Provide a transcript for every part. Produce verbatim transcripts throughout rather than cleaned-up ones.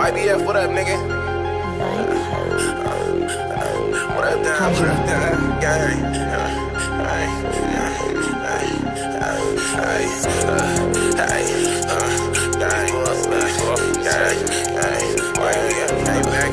Y B F, what up, nigga? What up, down? What up, down? Gang. Hey, hey, hey, hey, gang. Gang, hey, Y B F came back.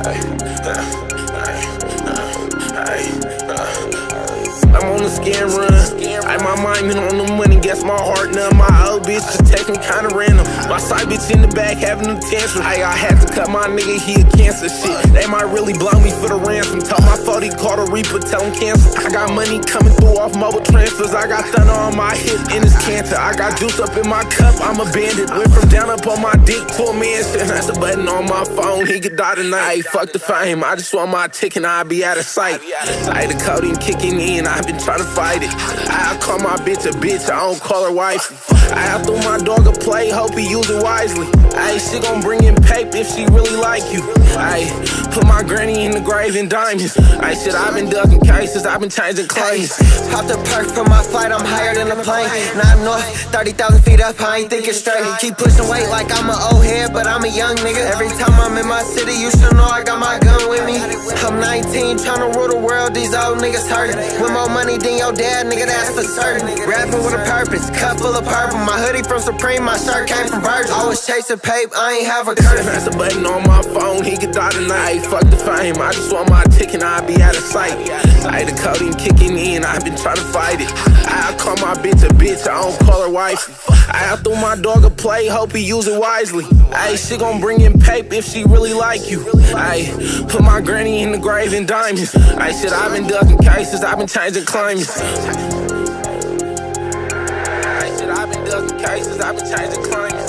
Hey, hey, I'm on the scam run. I my mind been on the money, guess my heart numb. My old bitch just text me kinda random. My side bitch in the back having a tantrum. Hey, I had to cut my nigga, he a cancer shit. They might really blow me for the ransom. Tell my fault he called a reaper, tell him cancel. I got money coming through off mobile transfers. I got thunder on my hip and it's cancer. I got juice up in my cup, I'm a bandit. Went from down up on my dick to a mansion. That's a button on my phone, he could die tonight. Hey, fuck the fame, I just want my ticket and I'll be out of sight. Hey, the codeine kicking in, I've been trying to fight it. I call my bitch a bitch, I don't call her wife. I threw my dog a play, hope he use it wisely. Ayy, she gon' bring in paper if she really like you. Ayy, put my granny in the grave in diamonds. Ayy, shit, I've been ducking cases, I've been changing claims. Popped a perk from my flight, I'm higher than a plane. Not north, thirty thousand feet up, I ain't thinking straight. Keep pushing weight like I'm an old head, but I'm a young nigga. Every time I'm in my city, you should know I got my gun with me. I'm nineteen, tryna rule the world, these old niggas hurting. With more money than your dad, nigga, that's for certain. Rapping with a purpose, cup full of purple. My hoodie from Supreme, my shirt came from Virgil. I was chasing paper, I ain't have a curtain. That's a button on my phone, he could die tonight. Fuck the fame, I just want my ticket and I'll be out of sight. Ayy, the codeine kicking in, I've been trying to fight it. I call my bitch a bitch, I don't call her wife. I threw my dog a play, hope he use it wisely. Ayy, she gon' bring in paper if she really like you. Ayy, put my granny in the grave in diamonds. Ayy, shit, I've been ducking cases, I've been changing claims. Ayy, shit, I've been ducking cases, I've been changing claims.